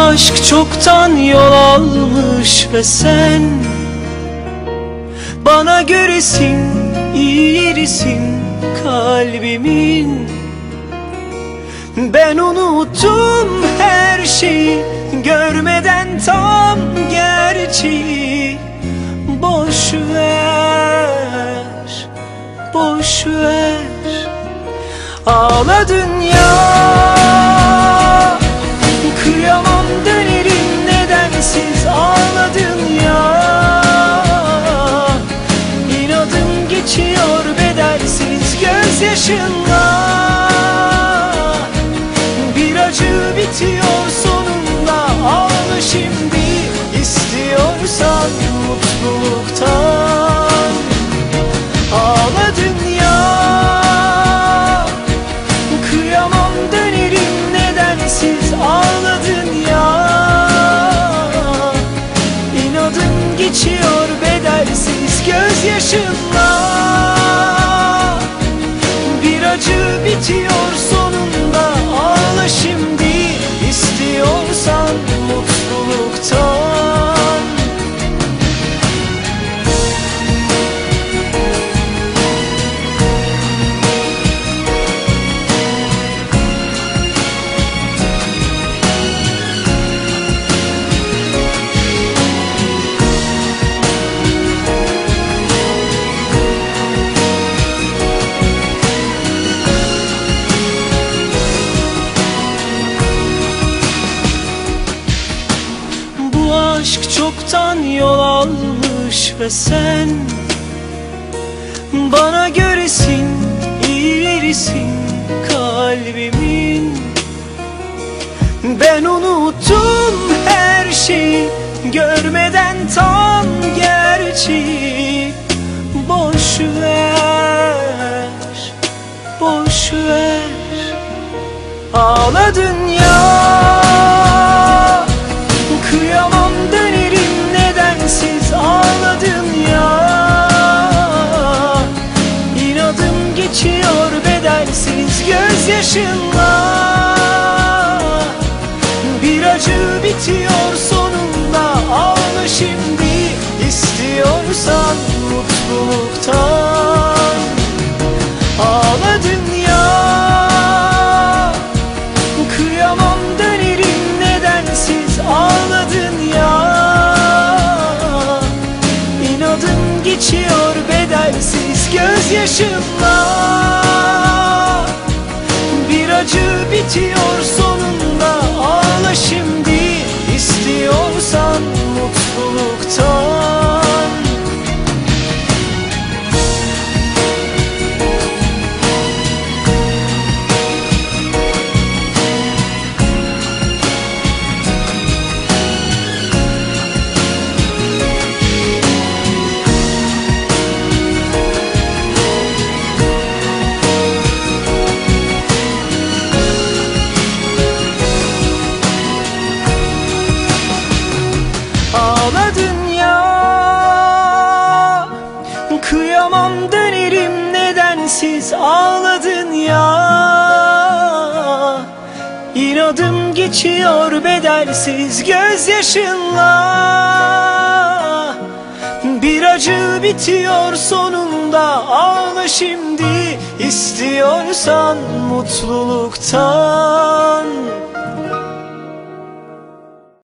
aşk çoktan yol almış ve sen bana göresin, iyirisin kalbimin. Ben unuttum her şeyi, görmeden tam gerçeği. Boş ver, boş ver. Ağla dünya, kıyamam dönerim nedensiz. Ağla dünya, inadım geçiyor bedelsiz gözyaşınla. Bir acı bitiyor sonunda, ağla şimdi istiyorsan mutluluktan. Ağla dünya, kıyamam dönerim nedensiz. Ağla dünya, inadım geçiyor bedelsiz gözyaşınla. Bir acı bitiyor sonunda, ağla şimdi istiyorsan mutluluktan. Aşk çoktan yol almış ve sen bana göresin, iyirisin kalbimin. Ben unuttum her şeyi, görmeden tam gerçeği. Boş ver, boş ver. Ağla dünya, kıyamam dönerim nedensiz. Ağla dünya, inadım geçiyor bedelsiz gözyaşınla. Bir acı bitiyor sonunda, ağla şimdi istiyorsan mutluluktan. Ağla dünya, kıyamam dönerim nedensiz. Ağla dünya, inadım geçiyor bedelsiz gözyaşımla. Bir acı bitiyor sonunda, ağla şimdi istiyorsan mutluluktan. Ağla dünya, kıyamam dönerim nedensiz. Ağla dünya, inadım geçiyor bedelsiz gözyaşınla. Bir acı bitiyor sonunda, ağla şimdi istiyorsan mutluluktan.